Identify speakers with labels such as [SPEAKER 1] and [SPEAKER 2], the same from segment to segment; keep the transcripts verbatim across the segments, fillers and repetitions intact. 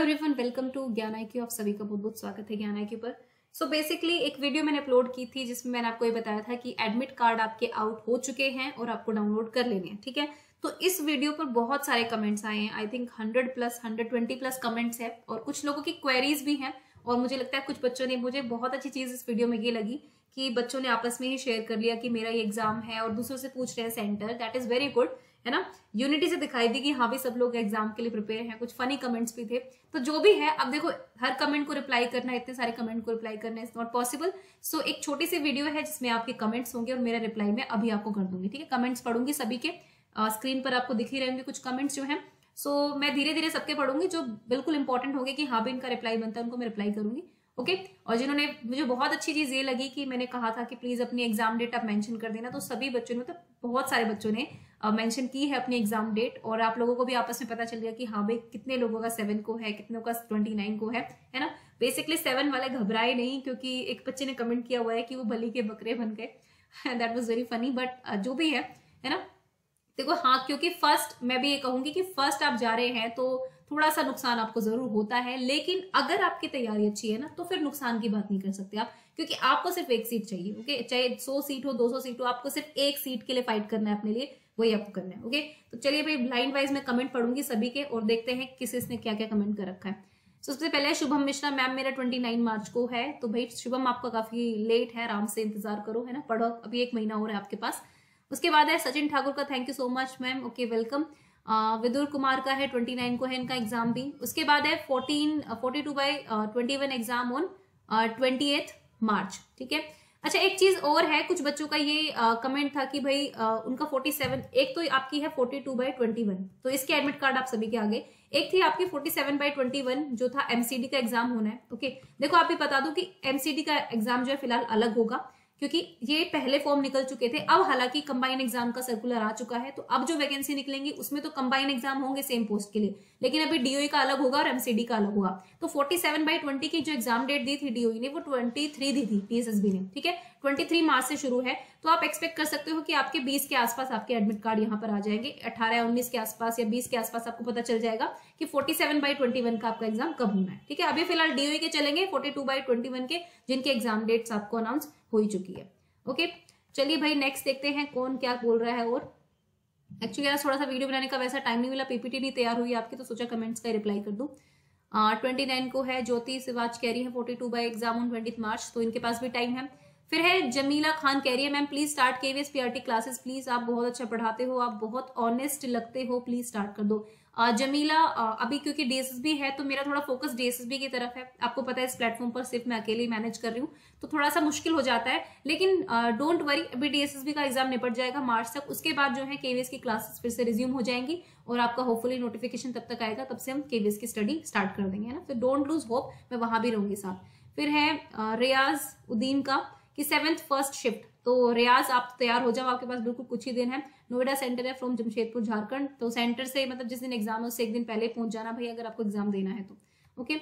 [SPEAKER 1] Everyone, welcome to ज्ञान I Q. आप सभी का बहुत बहुत स्वागत है ज्ञान आई क्यू पर। सो so बेसिकली एक वीडियो मैंने अपलोड की थी जिसमें मैंने आपको ये बताया था कि एडमिट कार्ड आपके आउट हो चुके हैं और आपको डाउनलोड कर लेने हैं। ठीक है, तो इस वीडियो पर बहुत सारे कमेंट्स आए हैं। I think hundred plus hundred twenty plus comments है और कुछ लोगों की क्वेरीज भी हैं। और मुझे लगता है कुछ बच्चों ने, मुझे बहुत अच्छी चीज इस वीडियो में ये लगी कि बच्चों ने आपस में ही शेयर कर लिया कि मेरा ये एग्जाम है और दूसरों से पूछ रहे हैं centre. That is very good, है ना। यूनिटी से दिखाई दी कि हाँ भी सब लोग एग्जाम के लिए प्रिपेयर हैं। कुछ फनी कमेंट्स भी थे, तो जो भी है, अब देखो हर कमेंट को रिप्लाई करना, इतने सारे कमेंट को रिप्लाई करना इज नॉट पॉसिबल। सो एक छोटी सी वीडियो है जिसमें आपके कमेंट्स होंगे और मेरा रिप्लाई मैं अभी आपको कर दूंगी। ठीक है, कमेंट्स पढ़ूंगी सभी के, स्क्रीन पर आपको दिख ही रहेंगे कुछ कमेंट्स जो है। सो so, मैं धीरे धीरे सबके पढ़ूंगी, जो बिल्कुल इंपॉर्टेंट होंगे कि हाँ भी इनका रिप्लाई बनता है उनको मैं रिप्लाई करूंगी। Okay okay? और जिन्होंने, मुझे बहुत अच्छी चीज ये लगी कि मैंने कहा था कि प्लीज अपनी एग्जाम डेट आप मेंशन कर देना, तो सभी बच्चों ने, मतलब तो बहुत सारे बच्चों ने मेंशन की है अपनी एग्जाम डेट। और आप लोगों को भी आपस में पता चल गया कि हाँ भाई कितने लोगों का सेवन को है, कितनों का ट्वेंटी नाइन को है है ना। बेसिकली सेवन वाले घबराए नहीं, क्योंकि एक बच्चे ने कमेंट किया हुआ है कि वो बलि के बकरे बन गए। That was very funny, but जो भी है है ना। देखो हाँ, क्योंकि फर्स्ट मैं भी ये कहूंगी कि फर्स्ट आप जा रहे हैं तो थोड़ा सा नुकसान आपको जरूर होता है, लेकिन अगर आपकी तैयारी अच्छी है ना तो फिर नुकसान की बात नहीं कर सकते आप, क्योंकि आपको सिर्फ एक सीट चाहिए। ओके, चाहे सौ सीट हो, दो सौ सीट हो, आपको सिर्फ एक सीट के लिए फाइट करना है अपने लिए, वही आपको करना है। ओके, तो चलिए भाई ब्लाइंड वाइज में कमेंट पढ़ूंगी सभी के और देखते हैं किस ने क्या क्या कमेंट कर रखा है। सबसे पहले शुभम मिश्रा, मैम मेरा उनतीस मार्च को है। तो भाई शुभम आपका काफी लेट है, आराम से इंतजार करो, है ना, पढ़ो, अभी एक महीना और है आपके पास। उसके बाद है सचिन ठाकुर का, thank you so much ma'am, okay welcome. Vidur Kumar का है उनतीस को है इनका एग्जाम भी। उसके बाद है चौदह बयालीस बाय इक्कीस एग्जाम ऑन अट्ठाईस मार्च। ठीक है, अच्छा एक चीज और है, कुछ बच्चों का ये कमेंट uh, था कि भाई uh, उनका सैंतालीस, एक तो आपकी है बयालीस बाय इक्कीस, तो इसके एडमिट कार्ड आप सभी के आगे। एक थी आपकी सैंतालीस बाय इक्कीस जो था एमसीडी का एग्जाम होना है। ओके, देखो आप भी बता दूं कि एमसीडी का एग्जाम जो है फिलहाल अलग होगा, क्योंकि ये पहले फॉर्म निकल चुके थे। अब हालांकि कंबाइन एग्जाम का सर्कुलर आ चुका है, तो अब जो वैकेंसी निकलेंगी उसमें तो कंबाइन एग्जाम होंगे सेम पोस्ट के लिए, लेकिन अभी डीओई का अलग होगा और एमसीडी का अलग होगा। तो सैंतालीस बाय बीस की जो एग्जाम डेट दी थी डीओई ने, वो तेईस दी थी टीएसएसबी ने। ठीक है, तेईस मार्च से शुरू है, तो आप एक्सपेक्ट कर सकते हो कि आपके बीस के आसपास आपके एडमिट कार्ड यहाँ पर आ जाएंगे। अठारह या उन्नीस के आसपास या बीस के आसपास आपको पता चल जाएगा कि सैंतालीस बाय इक्कीस का आपका एग्जाम कब होना है। ठीक है, अभी फिलहाल डीओई के चलेंगे बयालीस बाय इक्कीस के, जिनके एग्जाम डेट्स आपको अनाउंस हो ही चुकी है। ओके okay, चलिए भाई नेक्स्ट देखते हैं कौन क्या बोल रहा है। और एक्चुअली यार थोड़ा सा वीडियो बनाने का वैसा टाइम नहीं मिला, पीपीटी नहीं तैयार हुई आपकी, तो सोचा कमेंट्स का रिप्लाई कर दूं। ट्वेंटी नाइन को है ज्योति सिवाज कह रही है forty two by exam on twenty March, तो इनके पास भी टाइम है। फिर है जमीला खान कह रही है ma'am please start KVS PRT classes please, आप बहुत अच्छा पढ़ाते हो, आप बहुत ऑनेस्ट लगते हो, प्लीज स्टार्ट कर दो। uh, जमीला uh, अभी क्योंकि डीएसएसबी है तो मेरा थोड़ा फोकस डीएसएसबी की तरफ है। आपको पता है इस प्लेटफॉर्म पर सिर्फ मैं अकेले मैनेज कर रही हूँ, तो थोड़ा सा मुश्किल हो जाता है, लेकिन डोंट uh, वरी, अभी डीएसएसबी का एग्जाम निपट जाएगा मार्च तक। उसके बाद जो है केवीएस की क्लासेस फिर से रिज्यूम हो जाएंगी और आपका होपफुली नोटिफिकेशन तब तक आएगा, तब से हम केवीएस की स्टडी स्टार्ट कर देंगे, है ना। तो डोंट लूज होप, मैं वहां भी रहूंगी साथ। फिर है uh, रियाज उद्दीन का कि सेवेंथ फर्स्ट शिफ्ट, तो रियाज आप तैयार हो जाओ, आपके पास बिल्कुल कुछ ही दिन है। नोएडा सेंटर है फ्रॉम जमशेदपुर झारखंड, तो सेंटर से मतलब जिस दिन एग्जाम है उससे एक दिन पहले पहुंच जाना भाई, अगर आपको एग्जाम देना है तो। Okay,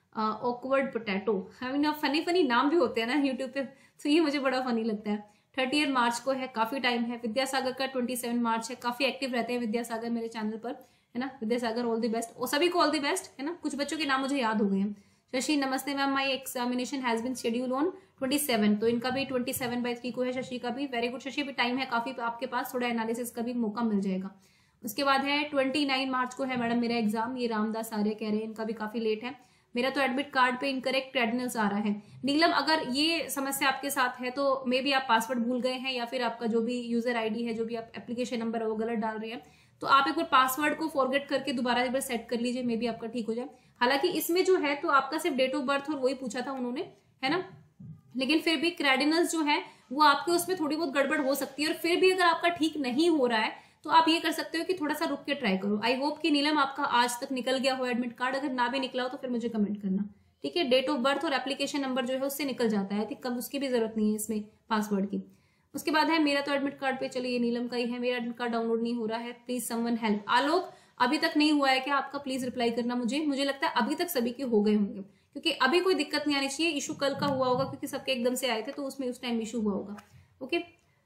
[SPEAKER 1] awkward potato, I mean funny funny नाम भी होते हैं ना यूट्यूब पे, तो ये मुझे बड़ा फनी लगता है। थर्टी मार्च को है, काफी टाइम है। विद्यासागर का ट्वेंटी सेवन मार्च है, काफी एक्टिव रहते हैं विद्यासागर मेरे चैनल पर, है ना। विद्यासागर ऑल द बेस्ट, और सभी को ऑल द बेस्ट, है ना। कुछ बच्चों के नाम मुझे याद हो गए हैं। शशि नमस्ते ma'am, my examination has been scheduled on सत्ताईस, तो इनका भी सत्ताईस बाय थ्री को है। शशि का भी वेरी गुड, शशि भी टाइम है काफी आपके पास, थोड़ा एनालिसिस का भी मौका मिल जाएगा। उसके बाद है उनतीस मार्च को है मैडम मेरा एग्जाम, ये रामदास आर्य कह रहे हैं, इनका भी काफी लेट है। मेरा तो एडमिट कार्ड पे इनकरेक्ट क्रेडिनल्स आ रहा है। नीलम, अगर ये समस्या आपके साथ है तो मे बी आप पासवर्ड भूल गए हैं, या फिर आपका जो भी यूजर आईडी है, जो भी आप एप्लीकेशन नंबर है वो गलत डाल रहे हैं, तो आप एक बार पासवर्ड को फॉरगेट करके दोबारा एक बार सेट कर लीजिए, मे बी आपका ठीक हो जाए। हालांकि इसमें जो है तो आपका सिर्फ डेट ऑफ बर्थ और वही पूछा था उन्होंने, है ना, लेकिन फिर भी क्रेडिनल्स जो है वो आपके उसमें थोड़ी बहुत गड़बड़ हो सकती है। और फिर भी अगर आपका ठीक नहीं हो रहा है तो आप ये कर सकते हो कि थोड़ा सा रुक के ट्राई करो। आई होप कि नीलम आपका आज तक निकल गया हो एडमिट कार्ड, अगर ना भी निकला हो तो फिर मुझे कमेंट करना, ठीक है। डेट ऑफ बर्थ और एप्लीकेशन नंबर जो है उससे निकल जाता है, कम उसकी भी जरूरत नहीं है इसमें पासवर्ड की। उसके बाद है मेरा तो एडमिट कार्ड पे, चलिए ये नीलम का ही है, मेरा एडमिट कार्ड डाउनलोड नहीं हो रहा है, प्लीज समवन हेल्प। आलोक, अभी तक नहीं हुआ है क्या आपका, प्लीज रिप्लाई करना मुझे। मुझे लगता है अभी तक सभी के हो गए होंगे, क्योंकि अभी कोई दिक्कत नहीं आनी चाहिए। इशू कल का हुआ होगा क्योंकि सबके एकदम से आए थे, तो उसमें उस टाइम इशू हुआ होगा। ओके,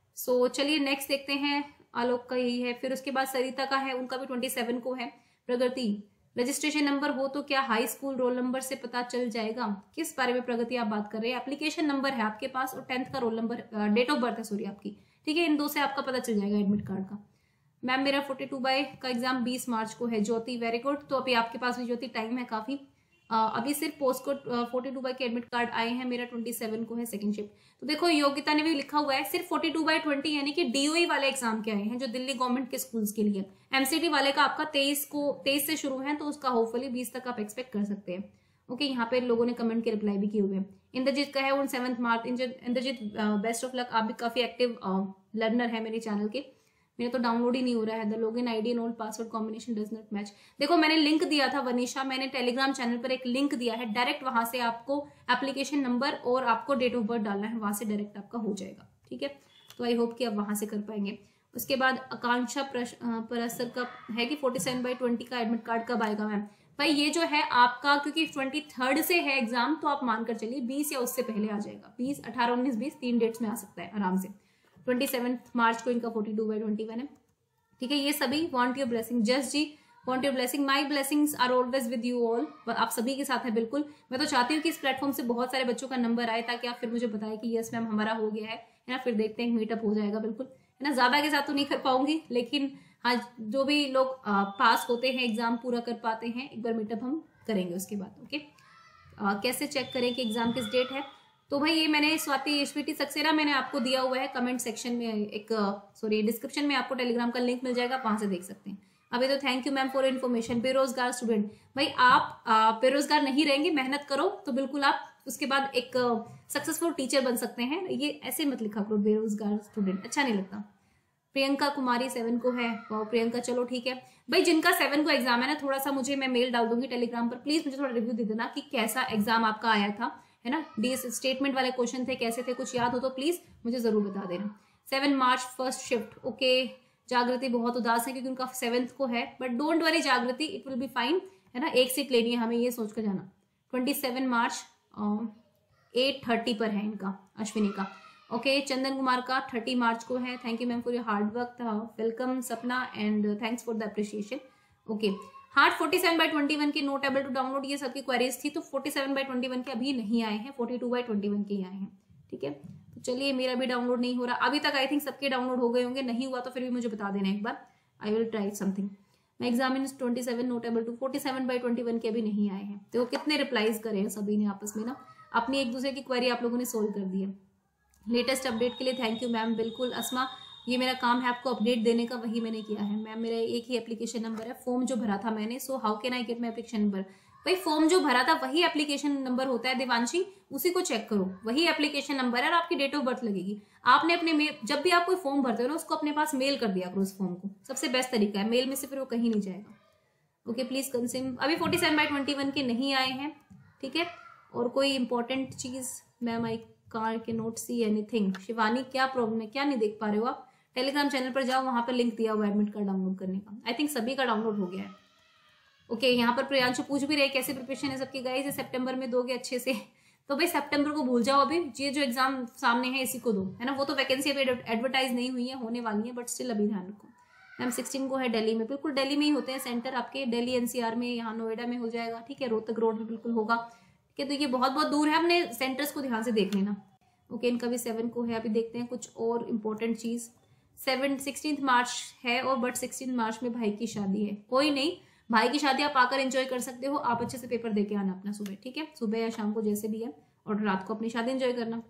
[SPEAKER 1] सो चलिए नेक्स्ट देखते हैं। आलोक का यही है। फिर उसके बाद सरिता का है, उनका भी सत्ताईस को है। प्रगति, रजिस्ट्रेशन नंबर हो तो क्या हाई स्कूल रोल नंबर से पता चल जाएगा? किस बारे में प्रगति आप बात कर रहे हैं? एप्लीकेशन नंबर है आपके पास और टेंथ का roll number, date of birth है सॉरी आपकी, ठीक है, इन दो से आपका पता चल जाएगा एडमिट कार्ड का। मैम मेरा फोर्टी टू बाई का एग्जाम बीस मार्च को है। ज्योति वेरी गुड, तो अभी आपके पास भी ज्योति टाइम है काफी। Uh, अभी सिर्फ post code forty two by के एडमिट कार्ड आए हैं, मेरा ट्वेंटी सेवन को है सेकंड शिफ्ट। तो देखो योग्यता ने भी लिखा हुआ है सिर्फ फोर्टी टू बाई ट्वेंटी, यानी कि डीओई वाले एग्जाम के आए हैं जो दिल्ली गवर्नमेंट के स्कूल्स के लिए। एमसीटी वाले का आपका तेईस को तेईस से शुरू है, तो उसका होपफुली बीस तक आप एक्सपेक्ट कर सकते हैं। ओके, यहाँ पे लोगों ने कमेंट के रिप्लाई भी किए हुए हैं। इंद्रजीत का है on seventh March. Indrajeet best of luck, आप भी काफी एक्टिव लर्नर है मेरे चैनल के। मेरा तो डाउनलोड ही नहीं हो रहा है। The login ID and old password combination does not match. देखो मैंने लिंक दिया था वनीशा, मैंने टेलीग्राम चैनल पर एक लिंक दिया है, डायरेक्ट वहां से आपको एप्लीकेशन नंबर और आपको डेट ऑफ बर्थ डालना है, वहां से डायरेक्ट आपका हो जाएगा, ठीक है। तो आई होप कि आप वहां से कर पाएंगे। उसके बाद आकांक्षा परसर का है कि फोर्टी सेवन बाई ट्वेंटी का एडमिट कार्ड कब आएगा मैम? भाई ये जो है आपका, क्योंकि ट्वेंटी थर्ड से है एग्जाम, तो आप मानकर चलिए बीस या उससे पहले आ जाएगा। बीस, अठारह, उन्नीस, बीस तीन डेट्स में आ सकता है आराम से। ट्वेंटी सेवन मार्च को इनका forty two by twenty one है, ठीक है। ये सभी want your blessing, just ji want your blessing, my blessings are always with you all. आप सभी के साथ है बिल्कुल। मैं तो चाहती हूँ कि इस प्लेटफॉर्म से बहुत सारे बच्चों का नंबर आए, ताकि आप फिर मुझे बताएं कि यस मैम हमारा हो गया है ना। फिर देखते हैं मीटअप हो जाएगा बिल्कुल, है ना। ज्यादा के साथ तो नहीं कर पाऊंगी, लेकिन हाँ जो भी लोग पास होते हैं, एग्जाम पूरा कर पाते हैं, एक बार मीटअप हम करेंगे उसके बाद। ओके, कैसे चेक करें कि एग्जाम किस डेट है? तो भाई ये मैंने स्वाति एसवीटी सक्सेना मैंने आपको दिया हुआ है कमेंट सेक्शन में, एक सॉरी डिस्क्रिप्शन में आपको टेलीग्राम का लिंक मिल जाएगा, वहां से देख सकते हैं। अभी तो thank you ma'am for information. बेरोजगार स्टूडेंट, भाई आप बेरोजगार नहीं रहेंगे, मेहनत करो तो बिल्कुल आप उसके बाद एक सक्सेसफुल टीचर बन सकते हैं। ये ऐसे मत लिखा करो बेरोजगार स्टूडेंट, अच्छा नहीं लगता। प्रियंका कुमारी सेवन को है, वाह प्रियंका, चलो ठीक है भाई। जिनका सेवन को एग्जाम है ना, थोड़ा सा मुझे, मैं मेल डाल दूंगी टेलीग्राम पर, प्लीज मुझे थोड़ा रिव्यू दे देना कि कैसा एग्जाम आपका आया था, है ना। डी स्टेटमेंट वाले क्वेश्चन थे, कैसे थे, कुछ याद हो तो प्लीज मुझे जरूर बता देना। Seven March first shift, okay. Jagriti बहुत उदास है क्योंकि उनका सेवेंथ को है, but don't worry Jagriti, it will be fine, है ना। एक सीट लेनी है हमें, ये सोच कर जाना। Twenty seven March eight thirty पर है इनका, अश्विनी का। ओके okay, चंदन कुमार का थर्टी मार्च को है। Thank you ma'am for your hard work, welcome Sapna and thanks for the appreciation. Okay, heart forty seven by twenty one के नोट एबल टू डाउनलोड, ये सबकी क्वेरीज थी, तो forty seven by twenty one के अभी नहीं आए हैं, forty two by twenty one के ही आए हैं, ठीक है। तो चलिए, मेरा भी डाउनलोड नहीं हो रहा अभी तक, आई थिंक सबके डाउनलोड हो गए होंगे, नहीं हुआ तो फिर भी मुझे बता देना एक बार, आई विल ट्राई समथिंग। मैं exam in twenty seven not able to, forty seven by twenty one के अभी नहीं आए हैं। तो कितने रिप्लाईज करे हैं सभी ने आपस में ना, अपनी एक दूसरे की क्वेरी आप लोगों ने सोल्व कर दी है। लेटेस्ट अपडेट के लिए थैंक यू मैम, बिल्कुल अस्मा, ये मेरा काम है आपको अपडेट देने का, वही मैंने किया है मैम। मेरा एक ही एप्लीकेशन नंबर है, फॉर्म जो भरा था मैंने, so how can I get my application number? भाई फॉर्म जो भरा था वही एप्लीकेशन नंबर होता है देवांशी, उसी को चेक करो, वही एप्लीकेशन नंबर है और आपकी डेट ऑफ बर्थ लगेगी। आपने अपने मेल, जब भी आप कोई फॉर्म भरते हो ना, उसको अपने पास मेल कर दिया करो उस फॉर्म को, सबसे बेस्ट तरीका है, मेल में से फिर वो कहीं नहीं जाएगा। Okay please consume. अभी forty seven by twenty one के नहीं आए हैं, ठीक है। और कोई इंपॉर्टेंट चीज मैम, आई कार के नोट सी एनीथिंग। शिवानी क्या प्रॉब्लम है, क्या नहीं देख पा रहे हो आप? टेलीग्राम चैनल पर जाओ, वहां पर लिंक दिया हुआ है एडमिट कार्ड डाउनलोड करने का। आई थिंक सभी का डाउनलोड हो गया है। ओके okay, यहाँ पर प्रियांशु पूछ भी रहे कैसे प्रिपरेशन है सबकी, गाइस सितंबर में दोगे अच्छे से? तो भाई सितंबर को भूल जाओ, अभी ये जो एग्जाम सामने है इसी को दो, है ना। वो तो वैकेंसी अभी एडवर्टाइज नहीं हुई है, होने वाली है, बट स्टिल अभी ध्यान रखो। मैम सिक्सटीन को है दिल्ली में, बिल्कुल दिल्ली में ही होते हैं सेंटर आपके, दिल्ली एनसीआर में, यहाँ नोएडा में हो जाएगा, ठीक है। रोहतक रोड में बिल्कुल होगा, ठीक है। तो ये बहुत बहुत दूर है, अपने सेंटर्स को ध्यान से देख लेना। ओके, इनका भी सेवन को है। अभी देखते हैं कुछ और इम्पोर्टेंट चीज। सेवन सिक्सटीन मार्च है और बट सिक्सटीन मार्च में भाई की शादी है। कोई नहीं, भाई की शादी आप आकर एंजॉय कर सकते हो, आप अच्छे से पेपर देके आना अपना सुबह, ठीक है, सुबह या शाम को जैसे भी है, और रात को अपनी शादी एंजॉय करना।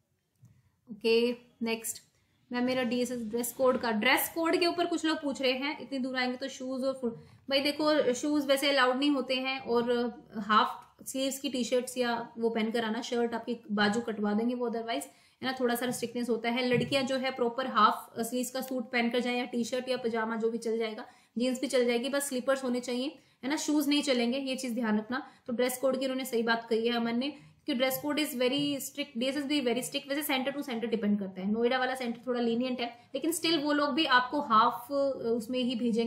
[SPEAKER 1] ओके नेक्स्ट मैम, मेरा डीएसएस ड्रेस कोड का, ड्रेस कोड के ऊपर कुछ लोग पूछ रहे हैं, इतनी दूर आएंगे तो शूज और फुल। भाई देखो शूज वैसे अलाउड नहीं होते हैं, और हाफ स्लीव्स की टी शर्ट्स या वो पहनकर आना, शर्ट आपकी बाजू कटवा देंगे वो, अदरवाइज है ना थोड़ा सा रिस्ट्रिक्टनेस होता है। लड़कियां जो है प्रॉपर हाफ स्लीव्स का सूट पहनकर जाए, या टी शर्ट या पजामा जो भी चल जाएगा, जीन्स भी चल जाएगी, बस स्लीपर्स होने चाहिए, है ना, शूज नहीं चलेंगे, ये चीज ध्यान रखना। तो ड्रेस कोड की उन्होंने सही बात कही है अमन ने, कि dress code is very strict, DSS भी वेरी स्ट्रिक्ट। वैसे सेंटर टू सेंटर डिपेंड करता है, नोएडा वाला सेंटर थोड़ा लीनियंट है, लेकिन स्टिल वो लोग भी आपको हाफ उसमें ही भेजेंगे,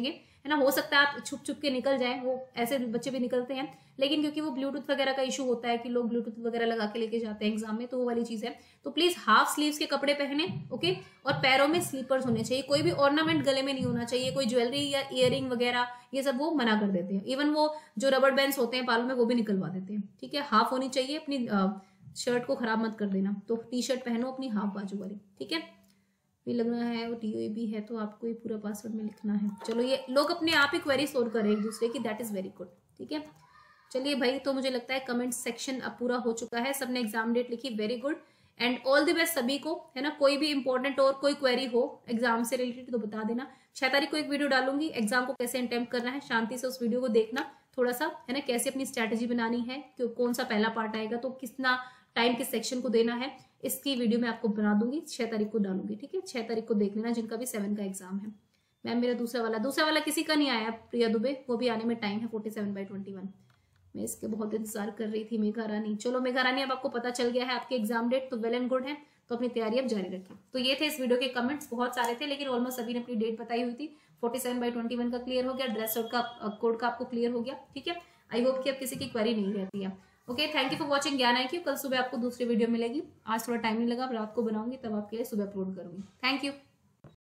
[SPEAKER 1] है ना। हो सकता है आप छुप छुप के निकल जाएं, वो ऐसे बच्चे भी निकलते हैं, लेकिन क्योंकि वो ब्लूटूथ वगैरह का इशू होता है कि लोग ब्लूटूथ वगैरह लगा के लेके जाते हैं एग्जाम में, तो वो वाली चीज है। तो प्लीज हाफ स्लीव्स के कपड़े पहने, ओके, और पैरों में स्लीपर्स होने चाहिए, कोई भी ऑर्नामेंट गले में नहीं होना चाहिए, कोई ज्वेलरी या इयरिंग वगैरह ये सब वो मना कर देते हैं। इवन वो जो रबर बैंड्स होते हैं बालों में वो भी निकलवा देते हैं, ठीक है। हाफ होनी चाहिए, अपनी शर्ट को खराब मत कर देना, तो टी शर्ट पहनो अपनी हाफ बाजू वाली, ठीक है। भी लगना है वो टी ओ बी है तो आपको ये पूरा पासवर्ड में लिखना है। चलो ये लोग अपने आप ही क्वेरी सोल्व करें एक दूसरे की, दैट इज वेरी गुड, ठीक है। चलिए भाई, तो मुझे लगता है कमेंट सेक्शन अब पूरा हो चुका है, सबने एग्जाम डेट लिखी, very good and all the best सभी को, है ना। कोई भी इंपॉर्टेंट और कोई क्वेरी हो एग्जाम से रिलेटेड तो बता देना। छह तारीख को एक वीडियो डालूंगी एग्जाम को कैसे अटेम्प्ट करना है, शांति से उस वीडियो को देखना थोड़ा सा, है ना, कैसे अपनी स्ट्रैटेजी बनानी है, क्यों कौन सा पहला पार्ट आएगा, तो कितना टाइम किस सेक्शन को देना है, इसकी वीडियो मैं आपको बना दूंगी, छह तारीख को डालूंगी, ठीक है। छह तारीख को देख लेना जिनका भी सेवन का एग्जाम है। मैम मेरा दूसरा वाला दूसरा वाला किसी का नहीं आया प्रिया दुबे, वो भी आने में टाइम है, forty seven by twenty one. मैं इसके बहुत इंतजार कर रही थी। मेघा रानी, चलो मेघा रानी अब आपको पता चल गया है आपके एग्जाम डेट, तो वेल एंड गुड है, तो अपनी तैयारी अब जारी रखें। तो ये थे इस वीडियो के कमेंट्स, बहुत सारे थे लेकिन ऑलमोस्ट सभी ने अपनी डेट बताई हुई थी। Forty seven by twenty one का क्लियर हो गया, ड्रेस कोड का कोड का आपको क्लियर हो गया, ठीक है। आई होप कि अब किसी की क्वेरी नहीं रहती है। Okay, thank you for watching Gyan I Q. कल सुबह आपको दूसरी वीडियो मिलेगी, आज थोड़ा टाइम नहीं लगा, अब रात को बनाऊंगी, तब आपके लिए सुबह अपलोड करूंगी। Thank you.